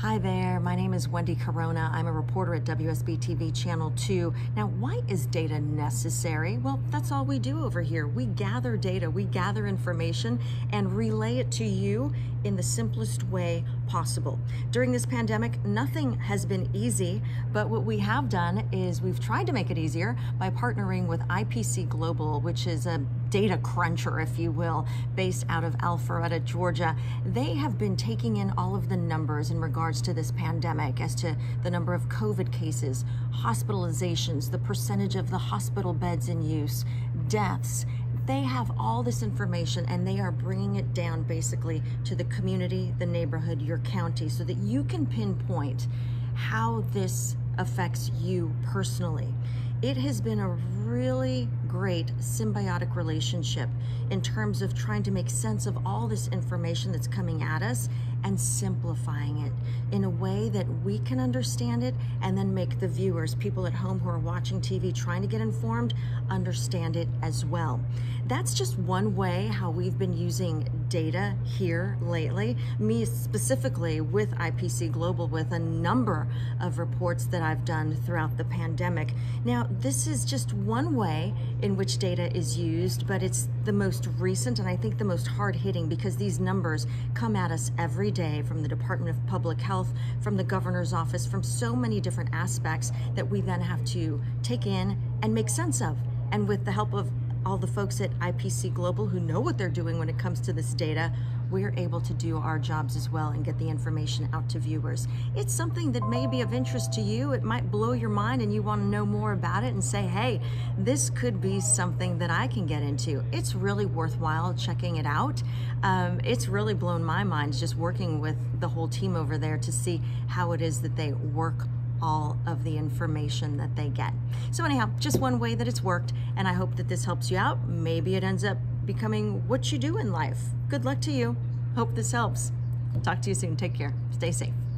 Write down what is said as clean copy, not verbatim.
Hi there, my name is Wendy Corona. I'm a reporter at WSB-TV Channel 2. Now, why is data necessary? Well, that's all we do over here. We gather data, we gather information, and relay it to you in the simplest way possible. During this pandemic, nothing has been easy, but what we have done is we've tried to make it easier by partnering with IPC Global, which is a data cruncher, if you will, based out of Alpharetta, Georgia. They have been taking in all of the numbers in regards to this pandemic as to the number of COVID cases, hospitalizations, the percentage of the hospital beds in use, deaths. They have all this information and they are bringing it down basically to the community, the neighborhood, your county, so that you can pinpoint how this affects you personally. It has been a really great symbiotic relationship in terms of trying to make sense of all this information that's coming at us and simplifying it in a way that we can understand it and then make the viewers, people at home who are watching TV trying to get informed, understand it as well. That's just one way how we've been using data here lately. Me specifically with IPC Global, with a number of reports that I've done throughout the pandemic. Now, this is just one way in which data is used, but it's the most recent and I think the most hard-hitting, because these numbers come at us every day from the Department of Public Health, from the governor's office, from so many different aspects that we then have to take in and make sense of. And with the help of all the folks at IPC Global who know what they're doing when it comes to this data, we're able to do our jobs as well and get the information out to viewers. It's something that may be of interest to you. It might blow your mind and you want to know more about it and say, hey, this could be something that I can get into. It's really worthwhile checking it out. It's really blown my mind just working with the whole team over there to see how it is that they work all of the information that they get. So anyhow, just one way that it's worked, and I hope that this helps you out. Maybe it ends up becoming what you do in life. Good luck to you. Hope this helps. Talk to you soon. Take care. Stay safe.